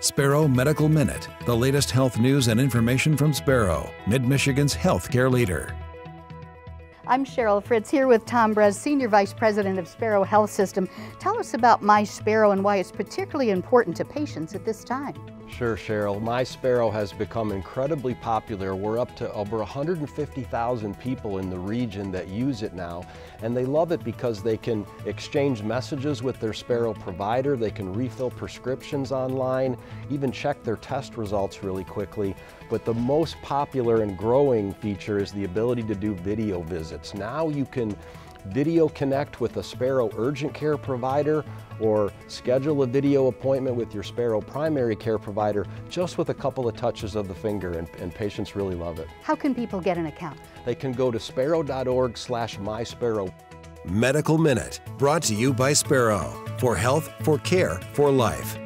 Sparrow Medical Minute, the latest health news and information from Sparrow, Mid-Michigan's healthcare leader. I'm Cheryl Fritz here with Tom Bres, Senior Vice President of Sparrow Health System. Tell us about MySparrow and why it's particularly important to patients at this time. Sure, Cheryl. MySparrow has become incredibly popular. We're up to over 150,000 people in the region that use it now, and they love it because they can exchange messages with their Sparrow provider, they can refill prescriptions online, even check their test results really quickly. But the most popular and growing feature is the ability to do video visits. Now you can video connect with a Sparrow urgent care provider or schedule a video appointment with your Sparrow primary care provider just with a couple of touches of the finger, and patients really love it. How can people get an account? They can go to sparrow.org/mysparrow. Medical Minute, brought to you by Sparrow. For health, for care, for life.